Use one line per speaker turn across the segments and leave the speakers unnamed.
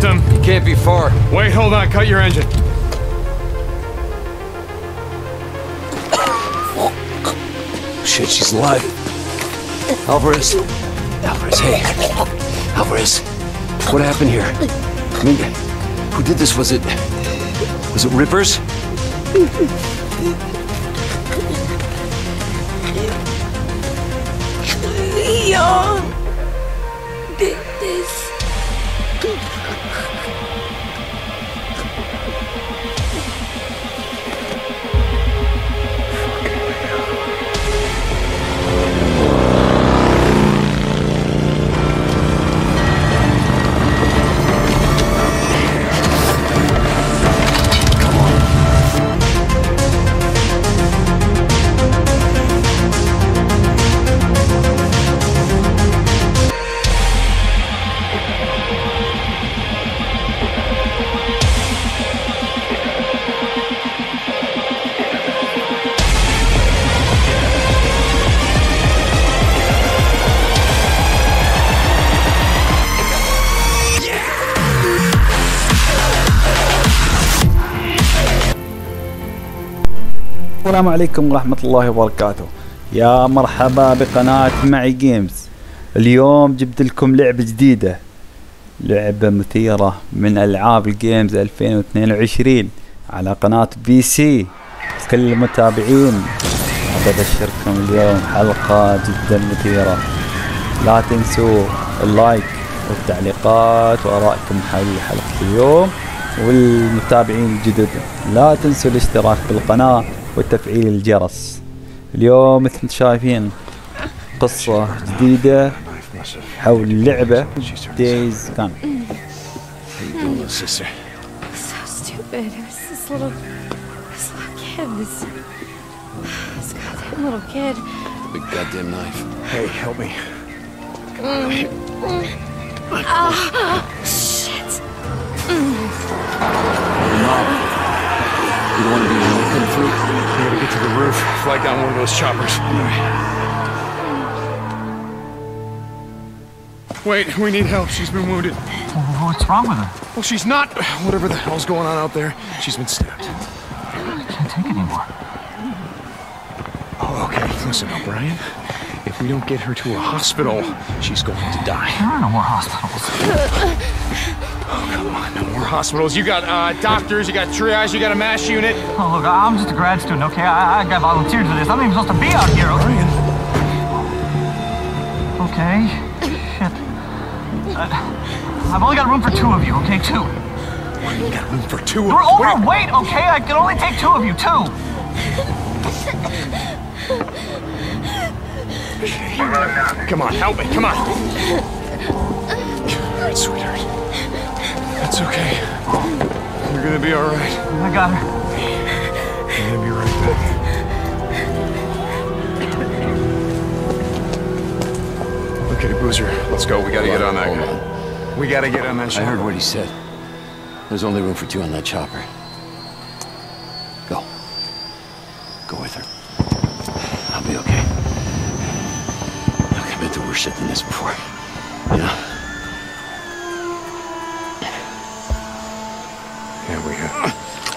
him.
He can't be far.
Wait, hold on. Cut your engine.
Shit, she's alive. Alvarez. Alvarez, hey. Alvarez. What happened here? I mean, who did this? Was it Rivers?
Leon did this.
السلام عليكم ورحمة الله وبركاته. يا مرحبا بقناة معي جيمز. اليوم جبت لكم لعبة جديدة، لعبة مثيرة من ألعاب الجيمز 2022 على قناة بي سي. كل المتابعين أبشركم اليوم حلقة جدا مثيرة. لا تنسوا اللايك والتعليقات وآرائكم حول حلقة اليوم، والمتابعين الجدد لا تنسوا الاشتراك بالقناة وتفعيل الجرس. اليوم مثل ما شايفين قصة جديدة حول اللعبة Days Gone.
So stupid. It was this little kid. This goddamn little kid.
Big goddamn knife.
Hey, help me.
Shit.
You don't want to be looking through?
We gotta get to the roof. Flag down one of those choppers. Wait, we need help. She's been wounded.
What's wrong with her?
Well, she's not. Whatever the hell's going on out there, she's been stabbed.
I can't take it anymore.
Oh, okay. Listen, O'Brien. If we don't get her to a hospital, she's going to die.
There are no more hospitals.
Oh, come on. No more hospitals. You got doctors, you got triage, you got a MASH unit.
Oh, look, I'm just a grad student, okay? I got volunteered for this. I'm not even supposed to be out here.
O'Brien.
Okay. Shit. I've only got room for two of you, okay? Two.
You got room for two.
You're overweight, okay? I can only take two of you, two.
Come on, help me, come on. All right, sweetheart. That's okay. You're gonna be all right.
I got her.
I'm gonna be right back. Okay, Boozer, let's go. We gotta get on that guy. We gotta get on that ship.
I heard what he said. There's only room for two on that chopper. Go. Go with her. I'll be okay. Look, I've been through worse shit than this before. You know?
Yeah, we have.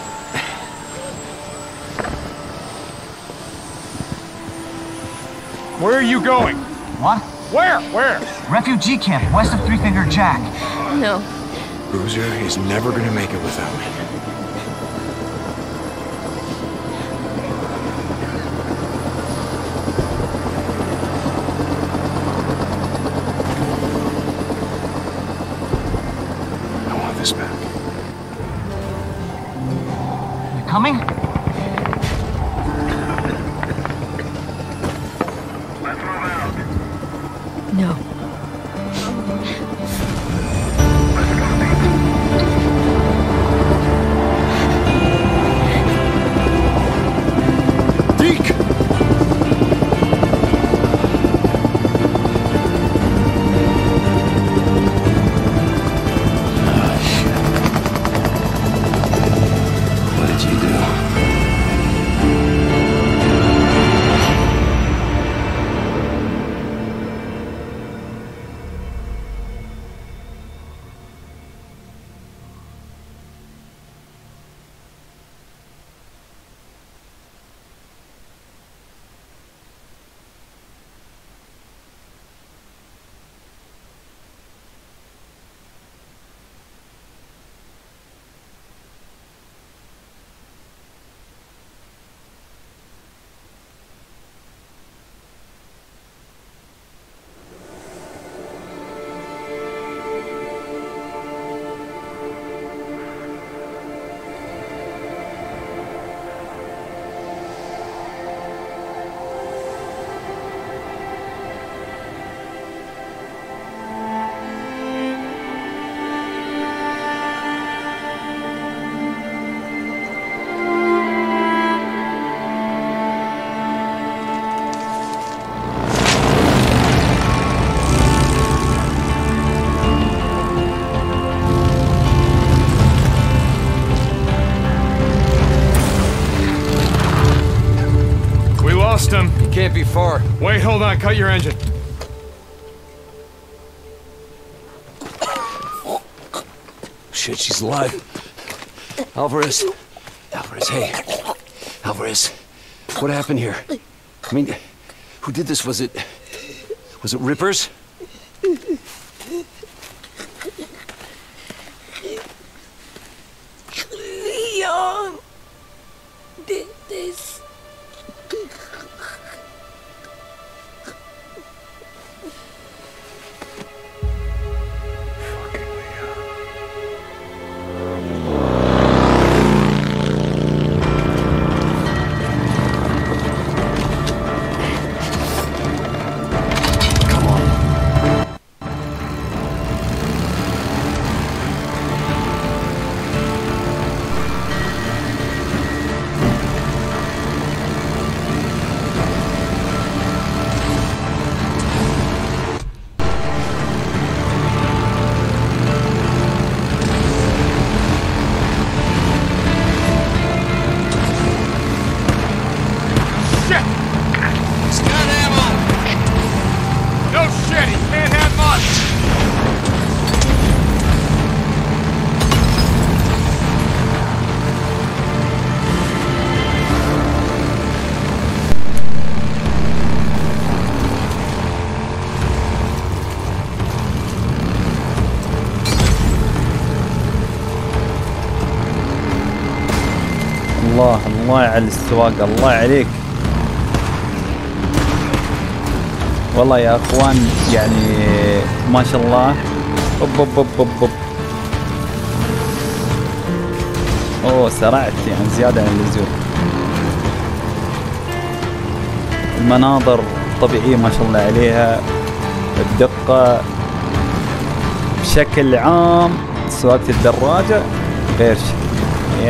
Where are you going?
What?
Where?
Refugee camp, west of Three Finger Jack.
No.
Boozer is never gonna make it without me. I want this back.
You coming?
No.
Deke!
What did you do?
him?
He can't be far.
Wait, hold on. Cut your engine.
Shit, she's alive. Alvarez. Alvarez, hey. Alvarez. What happened here? I mean, who did this? Was it Rippers?
Leon did this.
الله على السواقة، الله عليك والله يا اخوان، يعني ما شاء الله. اوب اوه سرعت يعني زيادة عن اللزوم. المناظر طبيعية ما شاء الله عليها، الدقة بشكل عام. سواقة الدراجة غير شيء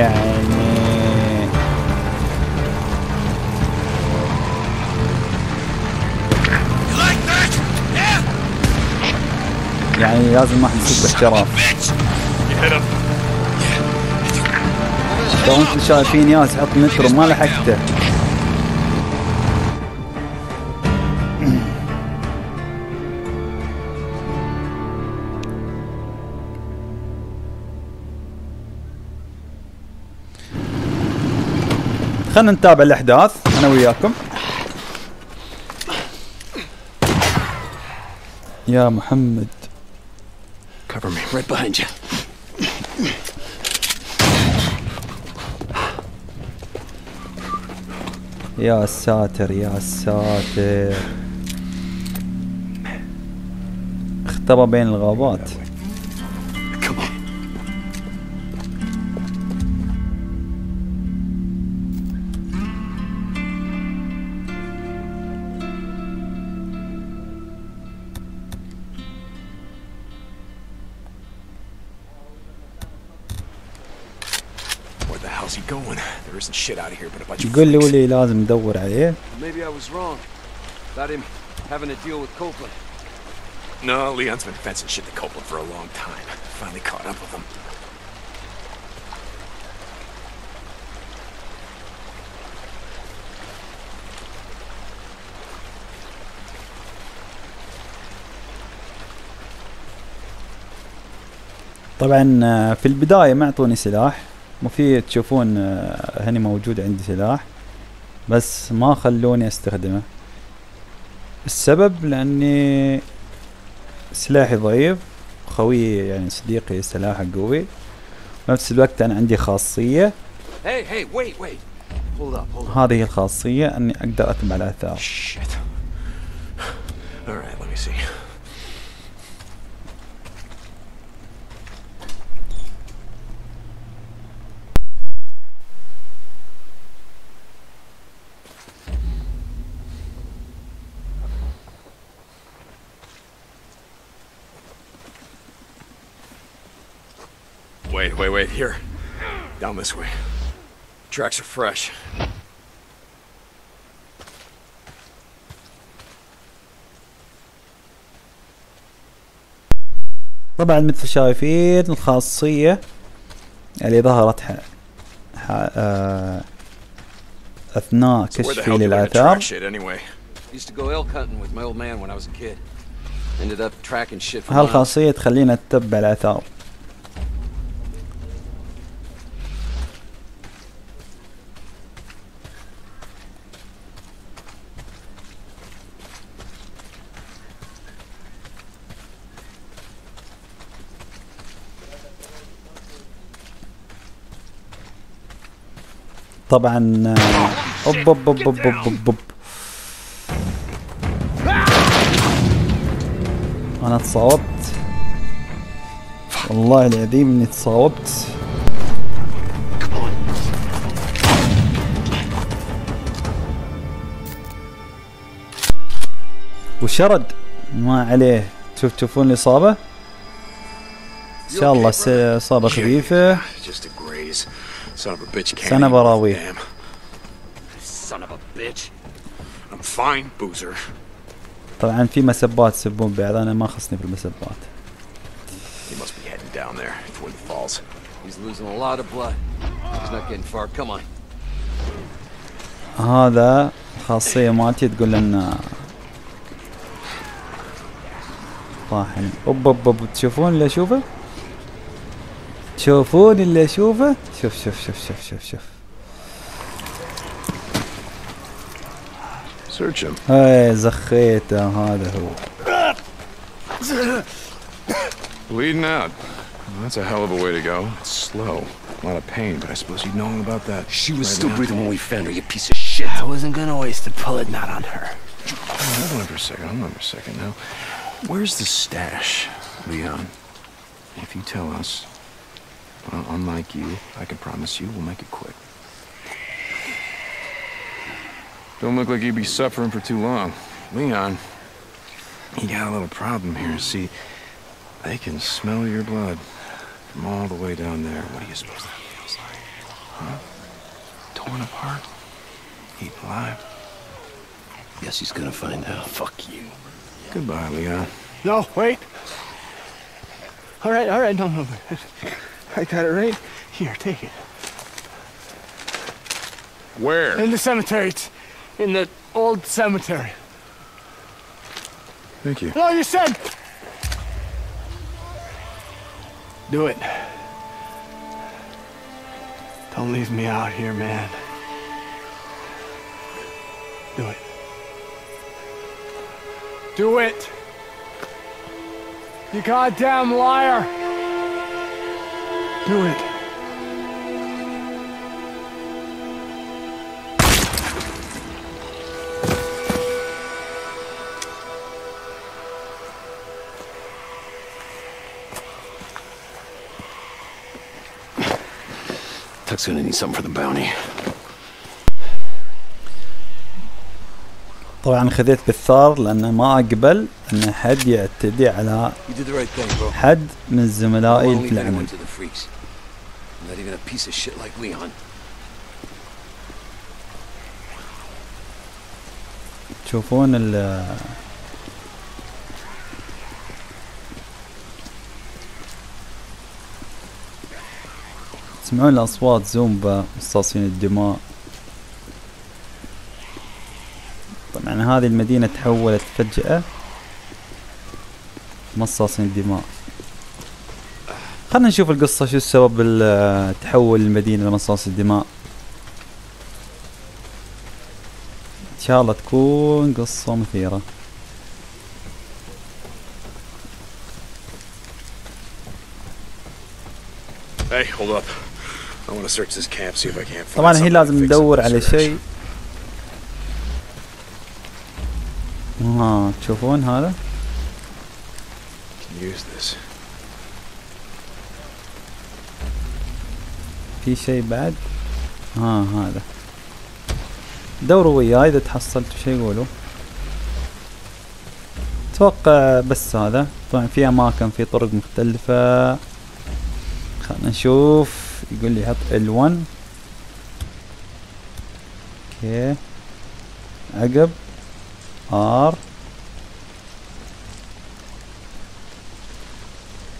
يعني لازم واحد يسوق باحتراف. لو انتم شايفين ياس يحط مترو ما لحقته. خلنا نتابع الاحداث انا وياكم. يا محمد
Cover me, right behind you.
يا ساتر يا ساتر، اختبى بين الغابات.
Come on.
How's he going? There isn't shit out of here but a bunch of
يقول لي ولي لازم ندور عليه.
Maybe I was wrong about him having to deal with Copeland.
No, Leon's been fencing shit to Copeland for a long time. Finally caught up with him.
طبعا في البداية ما اعطوني سلاح، وفي تشوفون هني موجود عندي سلاح بس ما خلوني استخدمه. السبب لاني سلاحي ضعيف، خوي يعني صديقي سلاحه قوي، بنفس الوقت انا عندي خاصية.
Hey, wait. Hold up.
هذه الخاصية اني اقدر اتبع الاثار.
Shit. Alright, let me see. Wait, here. Down this way. Tracks are fresh.
طبعا مثل شايفين الخاصية اللي ظهرت أثناء
So where the
كشفي
hell do we track
للآثار.
shit anyway?
Used to go elk hunting with my old man when I was a kid. Ended up tracking shit for miles.
هالخاصية تخلينا نتبع الآثار. طبعا اوب اوب اوب اوب اوب اوب. انا تصاوبت والله العظيم اني تصاوبت. وشرد ما عليه. تشوفون الاصابة ان شاء الله اصابة خفيفة.
Just a graze. Son of a bitch can't.
سنة براوي.
Damn. Son of a bitch. I'm fine, Boozer.
طبعا في مسبات يسبون بعض، انا ما خصني في المسبات.
He must be heading down there toward the falls.
He's losing a lot of blood. He's not getting far. Come on.
هذا الخاصية مالتي تقول لنا طاحن. اوب اوب اوب. تشوفون اللي اشوفه؟ تشوفون اللي اشوفه؟ شوف شوف شوف شوف شوف شوف.
Search him.
هاي زخيته. هذا هو.
Bleeding out. Well, that's a hell of a way to go. It's slow. A lot of pain, but I suppose you'd know about that.
She was still
now.
breathing when we found her, you piece of shit.
I wasn't gonna waste a bullet not on her.
Hold on for a second. Hold on for a second now. Where's the stash, Leon? If you tell us, well, unlike you, I can promise you we'll make it quick. Don't look like you'd be suffering for too long. Leon, you got a little problem here. See, they can smell your blood from all the way down there. What do you suppose that feels like? Huh? Torn apart? Eaten alive?
Guess he's gonna find out.
Fuck you.
Goodbye, Leon.
No, wait. All right, no. I got it right here. Take it.
Where?
In the cemetery. It's in the old cemetery.
Thank you.
No, you said. Do it. Don't leave me out here, man. Do it. Do it. You goddamn liar. Do it.
Tuck's gonna need something for the bounty.
طبعا خذيت بالثار لأن ما أقبل أن حد يعتدي على
You did the right thing, bro.
حد من زملائي
Don't leave
في العمل.
anyone to the freaks. Not even a piece of shit like Leon.
تشوفون تسمعون الأصوات زومبا مصاصين الدماء. طبعا هذه المدينة تحولت فجأة مصاصين الدماء. خلنا نشوف القصة شو السبب تحول المدينة لمصاص الدماء. إن شاء الله تكون قصة مثيرة.
Hey, hold up. I want to search this camp, see if I can't find
طبعا هي
something
لازم
to fix
ندور
up
على
this
شيء. تشوفون هذا؟
Can use this.
في شيء بعد؟ هذا. دوروا وياي إذا تحصلتوا شيء قولوا. أتوقع بس هذا. طبعا في أماكن في طرق مختلفة. خلنا نشوف. يقول لي حط L1. اوكي. عقب R.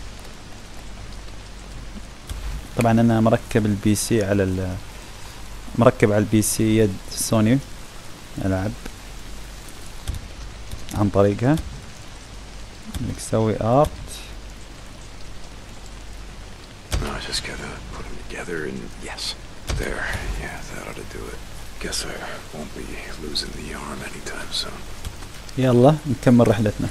طبعا انا مركب البي سي على مركب على البي سي يد سوني ألعب عن طريقها. انك تسوي ارت.
I just gotta put them together and yes, there. Yeah, that ought to do it. Guess I won't be losing the arm anytime soon.
يلا نكمل رحلتنا.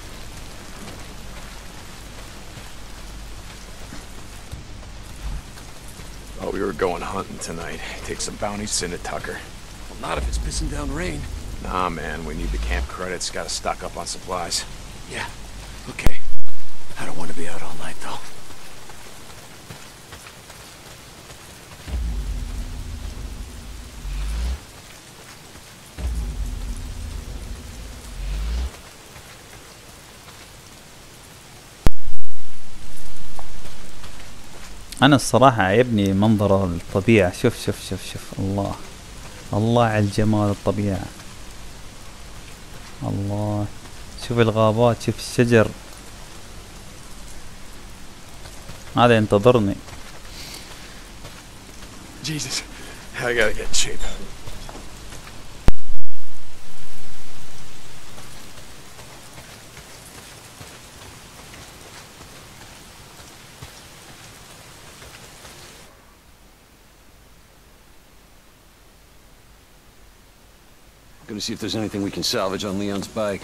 Oh, we were going hunting tonight. Take some bounties into Tucker.
Well, not if it's pissing down rain.
Nah, man, we need the camp credits. Gotta stock up on supplies.
Yeah, okay. I don't want to be out all night, though.
انا الصراحة عيبني منظر الطبيعة. شوف شوف شوف شوف، الله الله على الجمال الطبيعة. الله، شوف الغابات، شوف الشجر. هذا ينتظرني.
Jesus, I gotta get in shape.
Gonna see if there's anything we can salvage on Leon's bike.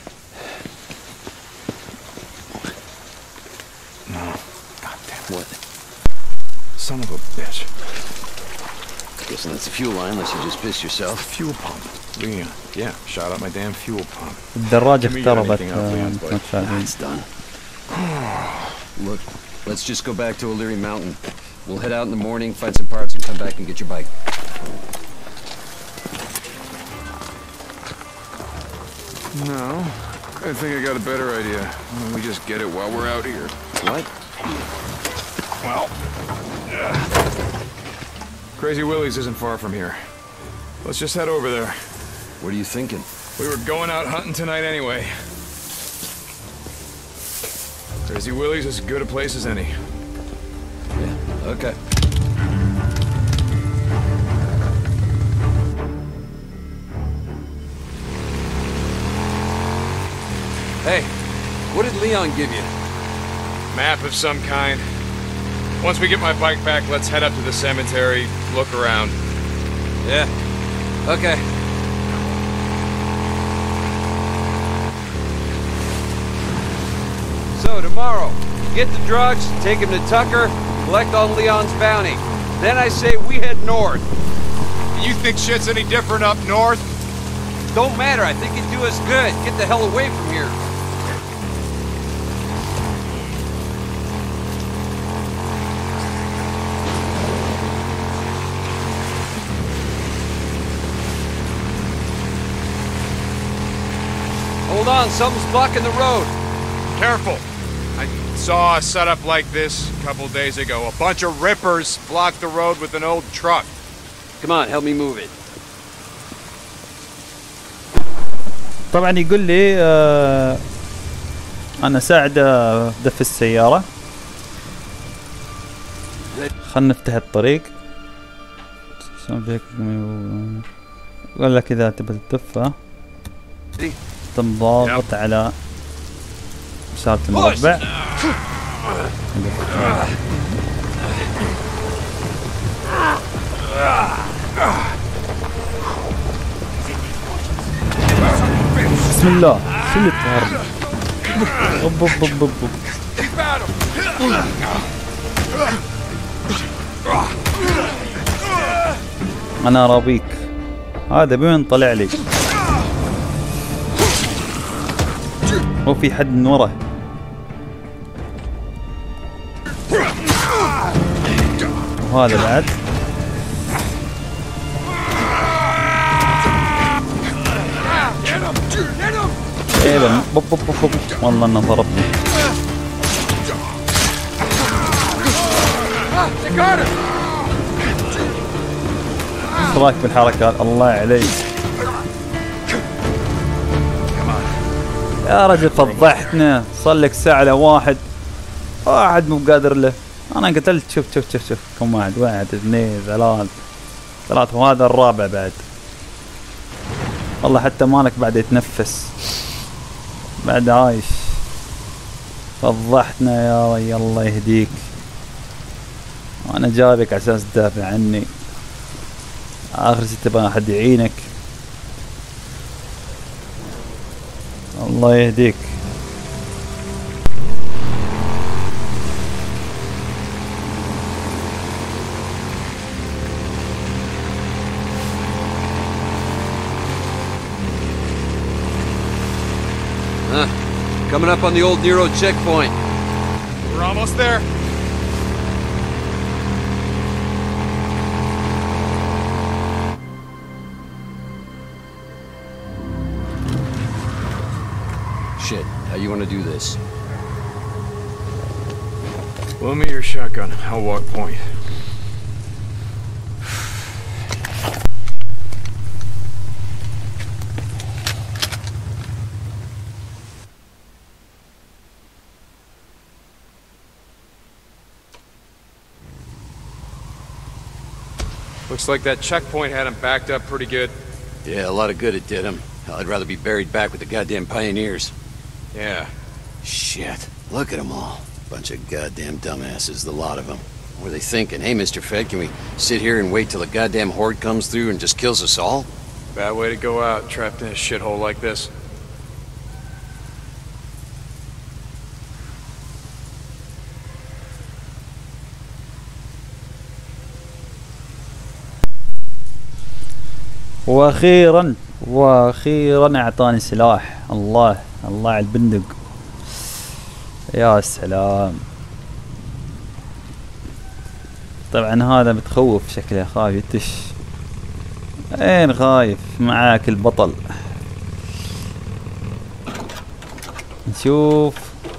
No. God damn it.
What?
Son of a bitch.
Guessing that's a fuel line, unless you just pissed yourself.
Fuel pump. Leon. Yeah, shot up my damn fuel pump.
الدراجة
Give me
اختربت.
anything off Leon's bike.
متفاعلين.
It's done. Look, let's just go back to O'Leary Mountain. We'll head out in the morning, find some parts, and come back and get your bike.
No, I think I got a better idea. Why don't we just get it while we're out here?
What?
Well, Crazy Willie's isn't far from here. Let's just head over there.
What are you thinking?
We were going out hunting tonight anyway. Crazy Willie's is as good a place as any.
Yeah, okay. Hey, what did Leon give you?
Map of some kind. Once we get my bike back, let's head up to the cemetery, look around.
Yeah, okay. So, tomorrow, get the drugs, take him to Tucker, collect on Leon's bounty. Then I say we head north.
You think shit's any different up north?
Don't matter, I think it'd do us good. Get the hell away from here. Hold on, something's blocking the road.
Careful. I saw a setup like this a couple days ago. A bunch of rippers blocked the road with an old truck.
Come on, help me move it.
طبعا يقول لي انا ساعده دف السيارة. خلنا نفتح الطريق. يقول لك اذا تبي تدفه تنضغط على إشارة المربع. بسم الله. شو اللي تهرب؟ أوب أوب أوب أوب. أنا أرابيك. هذا بين طلع لي. هو في حد من ورا. وهذا بعد. ايوه بوب بوب بوب. والله انه ضربني. ايش رايك بالحركات؟ الله عليك يا رجل، فضحتنا. صار لك ساعة لواحد مو قادر له. انا قتلت. شوف شوف شوف شوف كم واحد، واحد اثنين ثلاث 3 وهذا الرابع بعد. والله حتى مالك بعد يتنفس بعد عايش. فضحتنا يا ري، الله يهديك. انا جايبك على اساس تدافع عني، اخر شي تبغى احد يعينك. الله يهديك.
Coming up on the old Nero checkpoint.
We're almost there.
Shit, how you want to do this?
Loan me your shotgun. I'll walk point. Looks like that checkpoint had him backed up pretty good.
Yeah, a lot of good it did him. Hell, I'd rather be buried back with the goddamn pioneers.
Yeah.
Shit, look at them all. Bunch of goddamn dumbasses, the lot of them. What were they thinking? Hey, Mr. Fed, can we sit here and wait till the goddamn horde comes through and just kills us all?
Bad way to go out, trapped in a shithole like this.
واخيرا اعطاني سلاح. الله الله على البندق، يا سلام. طبعا هذا متخوف شكله، خايف يتش. اين خايف؟ معاك البطل. نشوف.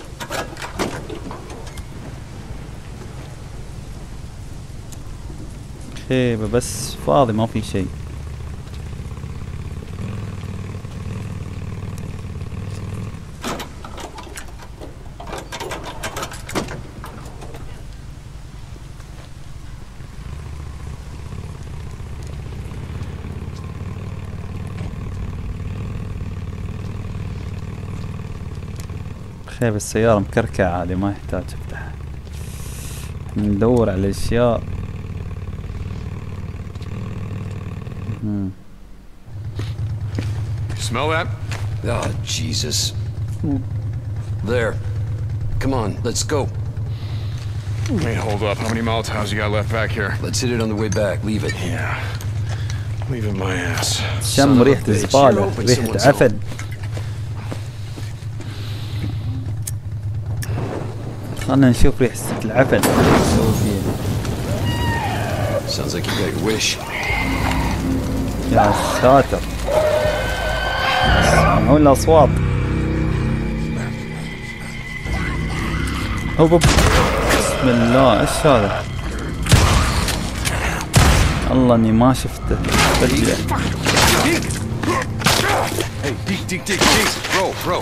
خيبة بس فاضي ما في شيء. خيب السيارة مكركعة هذه، ما يحتاج افتحها. ندور على الاشياء.
Smell that?
Oh, Jesus. There. Come on, let's go.
Wait, hold up. How many Molotovs you got left back here?
Let's hit it on the way back. Leave it.
Yeah. Leave it my ass.
شم ريحة الزبالة، ريحة عفن. خلنا نشوف ريحة العفن.
Sounds like you got your wish.
يا ساتر، سمعون الأصوات. هوب بسم الله، ايش هذا؟ الله اني ما شفته فجأة.
Hey, dig, bro.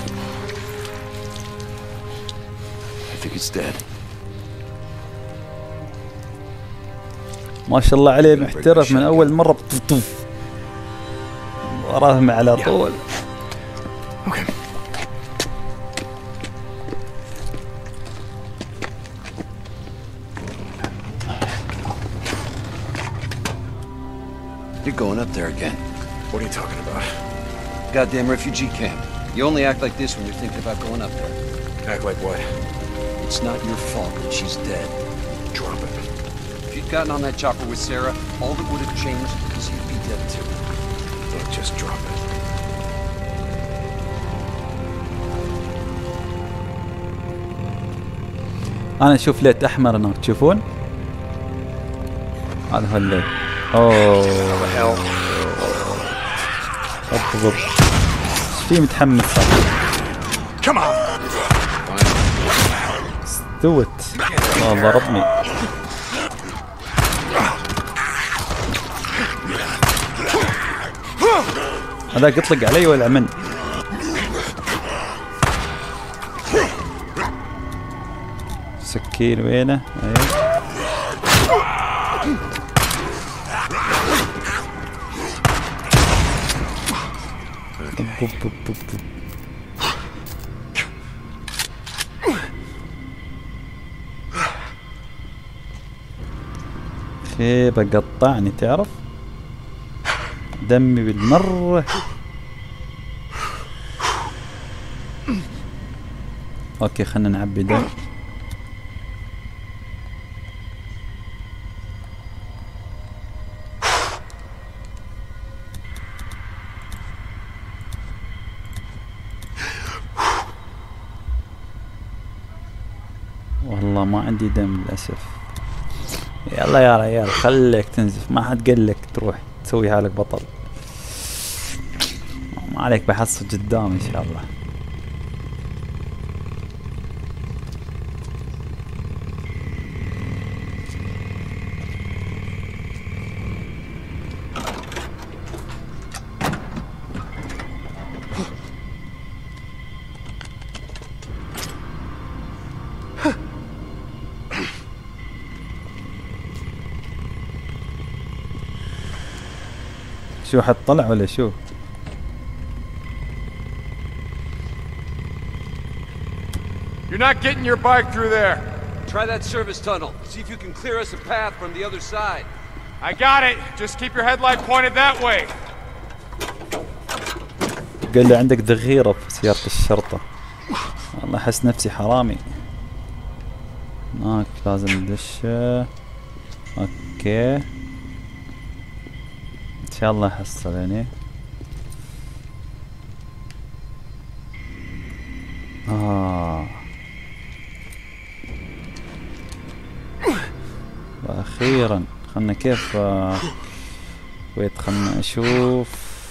I think it's dead.
ما شاء الله عليه محترف من اول مرة. بطف وراهم على طول.
Okay.
You're going up there again.
What are you talking about?
Goddamn refugee camp. You only act like this when you're thinking about going up there.
Act like what?
It's not your fault that she's dead.
Drop it.
If you'd gotten on that chopper with Sarah, all that would have changed is you'd be dead too.
Look, just drop it.
انا اشوف ليت احمر هناك، تشوفون؟ هذا هو الليت. اوه بالضبط. ايش في متحمس صار؟
Come on.
استوت. والله ضربني. هذا يطلق علي ولا من؟ سكين وينه؟ ايه بوب بوب بوب بوب. خيبة قطعني تعرف دمي بالمرة. اوكي خلنا نعبي دم. والله ما عندي دم للأسف. يلا يا ريال خليك تنزف، ما حد قال لك تروح تسوي حالك بطل. ما عليك بحصل قدام ان شاء الله. شو حد طلع ولا شو؟
You're not getting your bike through there.
Try that service tunnel. See if you can clear us a path from the other side.
I got it. Just keep your headlight pointed that way.
قال لي عندك ذخيرة في سيارة الشرطة. والله أحس نفسي حرامي. هناك لازم ندش. اوكي ان شاء الله احصل يعني. واخيرا خلنا كيف ويت خلنا اشوف.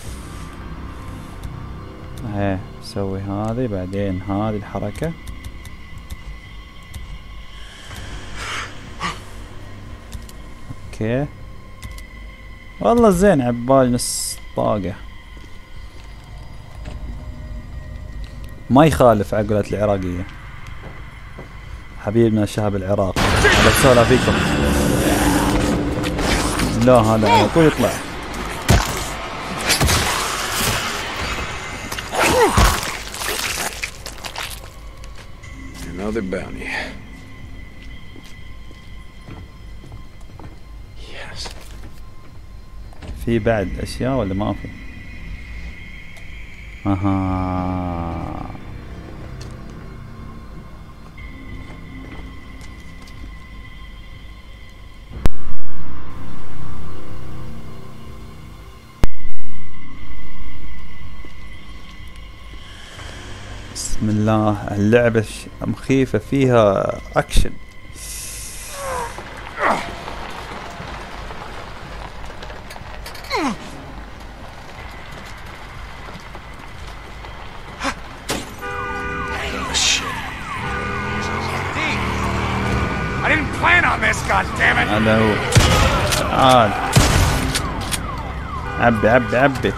ايه سوي هذه بعدين هذه الحركة. اوكي والله زين عبالي نص طاقة. ما يخالف عقلات العراقية حبيبنا شعب العراق. هذا سولف فيكم. لا هذا على طول يطلع.
Another bounty. Yes.
في بعد اشياء ولا ما في؟ اها بسم الله. اللعبة مخيفة فيها اكشن. هذا هو. تعال عبي عبي عبي.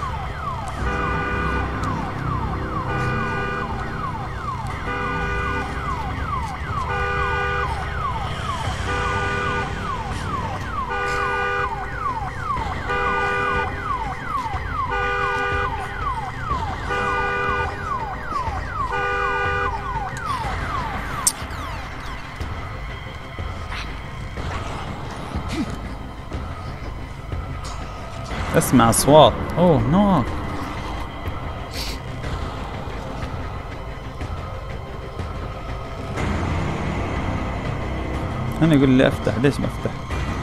اسمع اصوات. اوه نوك. انا يقول لي افتح ليش ما افتح؟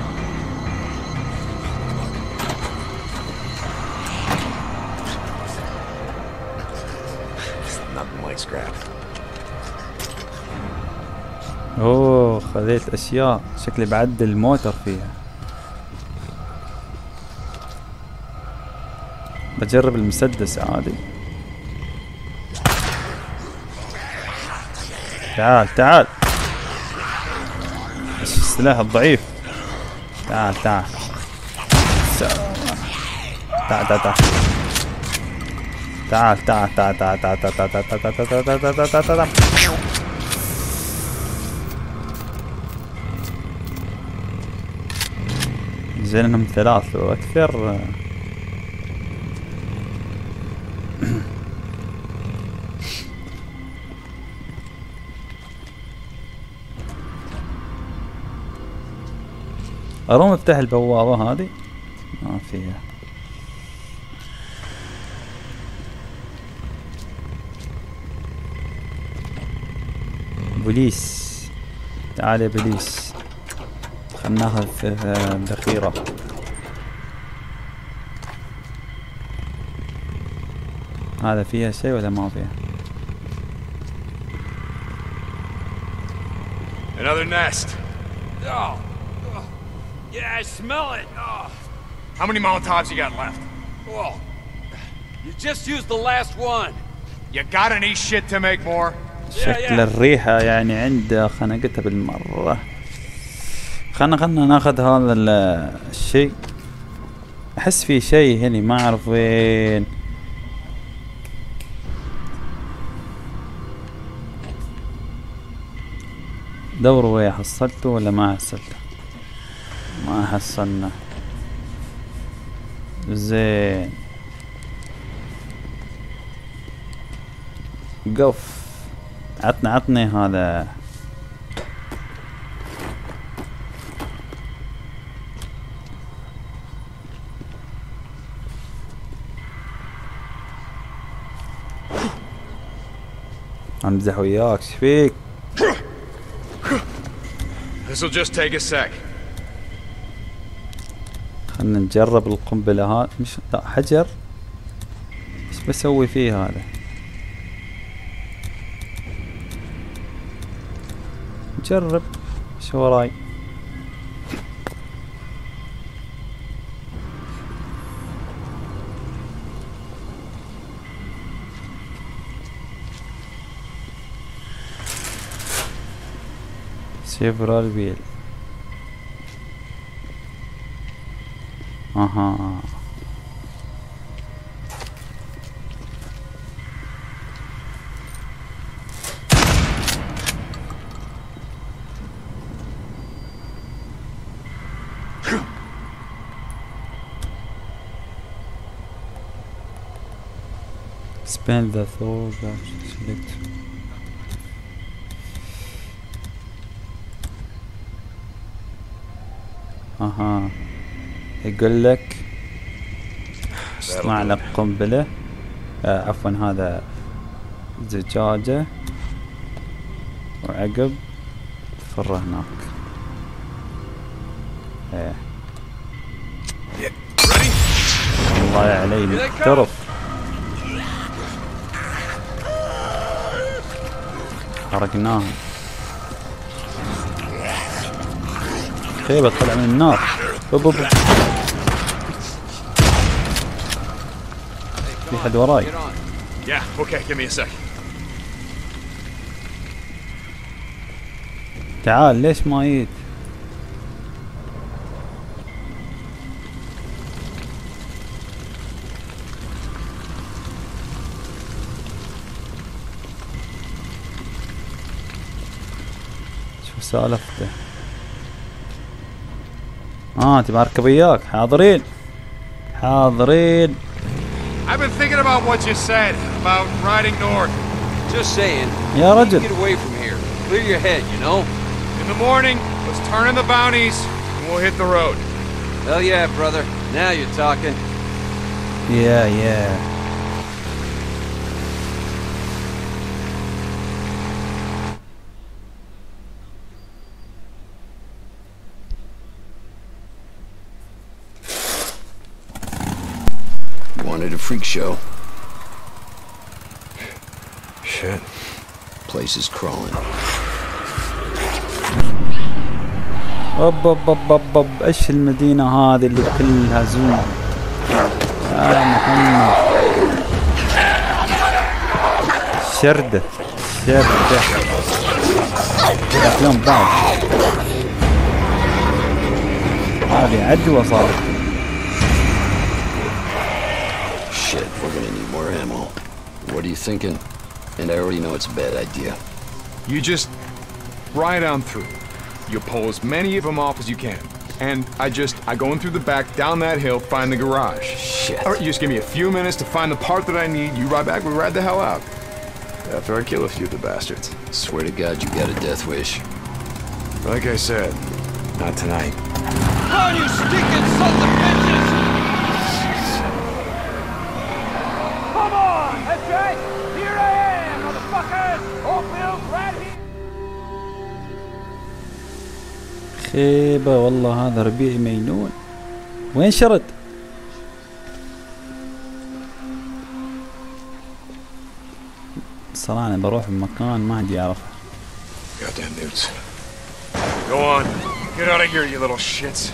اوه خذيت اشياء شكلي بعدل الموتر فيها. بجرب المسدس عادي. تعال تعال. السلاح الضعيف. تعال تعال تعال تعال تعال تعال تعال تعال تعال تعال تعال تعال تعال. زين انهم ثلاث لو اكثر. اروم افتح البوابة هذه. ما فيها. بوليس، تعال يا بوليس، خلنا ناخذ الذخيرة. هذا فيها شيء ولا ما فيها؟
Another nest.
Oh. Yeah, I smell it. Oh.
How many Molotovs you got left?
Well, you just used the last one.
You got any shit to make more?
شكل الريحة يعني عنده خنقتها بالمرة. خلنا ناخذ هذا الشيء. احس في شيء هنا ما اعرف وين. دوروا وين، حصلته ولا ما حصلته؟ ما حصلنا. زين قف. عطني هذا. امزح وياك، ايش فيك؟
This'll just take a sec.
خلنا نجرب القنبلة هذا. مش لا حجر. ايش بسوي فيه هذا؟ جرب. شو وراي؟ سيفرال بيل. اها expand the throw select. اها يقول لك اصنع لك قنبلة. عفوا هذا زجاجة وعقب فره هناك. ايه الله علي محترف. حرقناهم. خيبة طلع من النار. بوب في حد وراي.
Yeah, okay, give me a sec.
تعال ليش ما جيت؟ شو سالفته؟ تبى اركب وياك. حاضرين.
I've been thinking about what you said about riding north.
Just saying.
يا رجل.
Get away from here. Clear your head, you know?
In the morning, let's turn in the bounties and we'll hit the road.
Hell yeah, brother. Now you're talking.
Yeah.
Wanted a freak show.
Shit.
Place is crawling.
أب ايش المدينة هذه اللي كلها زوم؟ يا محمد شردة ياكلون بعض. هذه عدوى صارت.
Shit, we're gonna need more ammo. What are you thinking? And I already know it's a bad idea.
You just ride on through. You pull as many of them off as you can. And I go in through the back, down that hill, find the garage.
Shit.
All right, you just give me a few minutes to find the part that I need. You ride back, we ride the hell out. After I kill a few of the bastards.
Swear to God you got a death wish.
Like I said, not tonight.
Come on, you stinking sons of bitches! Come on! That's right! Here I am, motherfuckers! Oakville's right here!
خيبة والله، هذا ربيع مينون. وين شرد؟ صراحة أنا بروح بمكان ما حد يعرفه.
Goddamn newts. Go on. Get out of here, you little shits.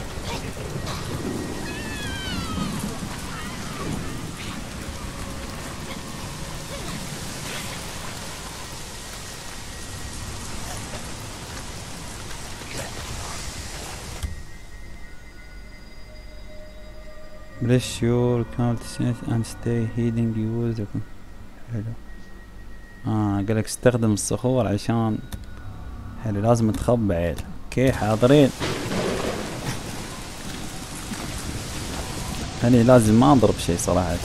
Bless your count and stay healing use. حلو. قالك استخدم الصخور عشان حلو، لازم تخبى عيل. اوكي حاضرين. هني لازم ما اضرب شيء صراحة.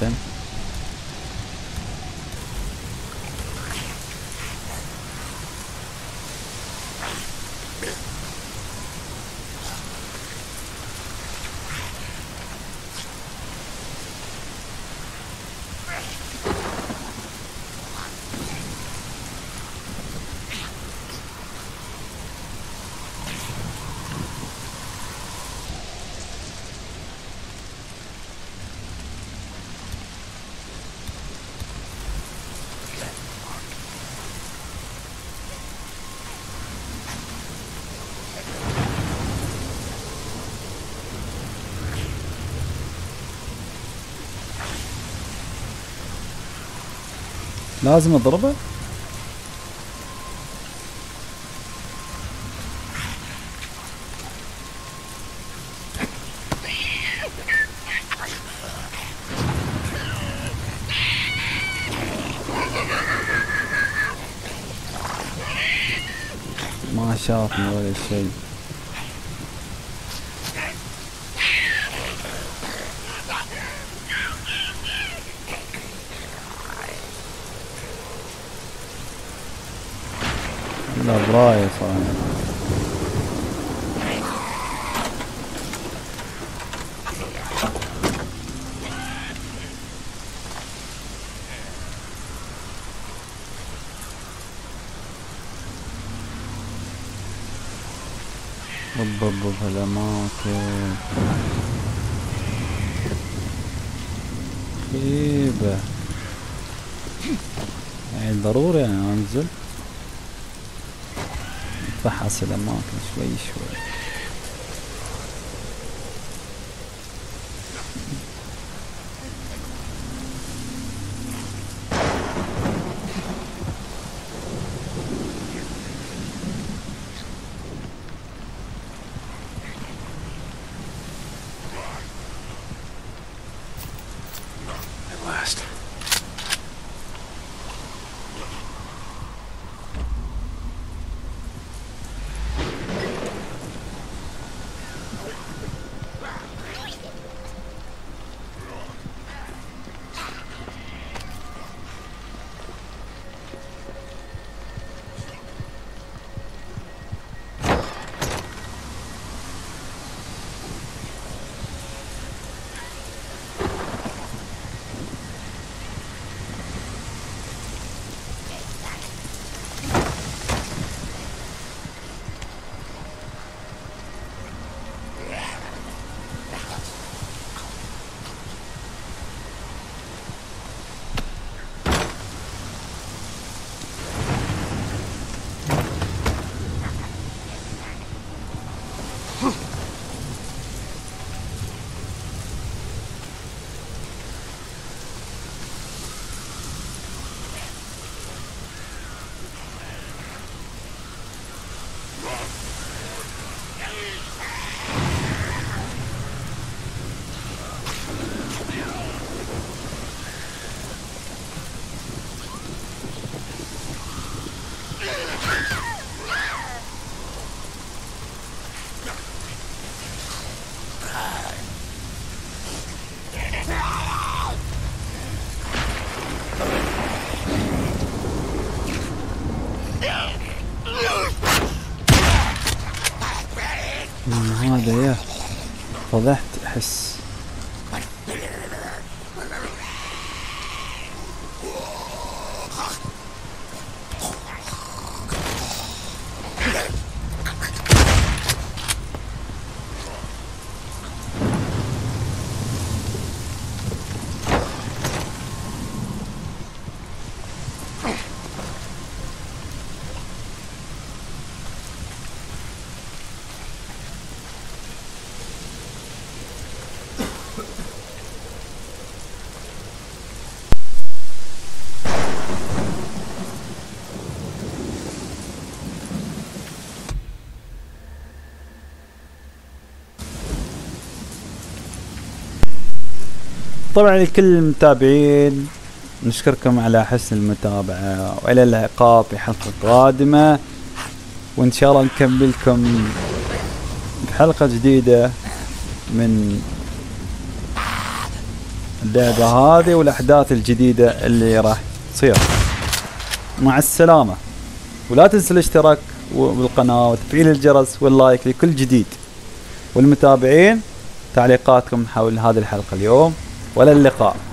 لازم اضربه. ما شافني ولا شيء. لا براي صراحة. بالضبط هالأماكن خيبة. يعني ضروري أنا أنزل فحص الأماكن شوي شوي. هذا يا فضحت احس. طبعا لكل المتابعين نشكركم على حسن المتابعة، وإلى اللقاء في حلقة قادمة، وإن شاء الله نكملكم بحلقة جديدة من اللعبة هذه والأحداث الجديدة اللي راح تصير. مع السلامة، ولا تنسوا الاشتراك بالقناة وتفعيل الجرس واللايك لكل جديد، والمتابعين تعليقاتكم حول هذه الحلقة اليوم. وإلى اللقاء.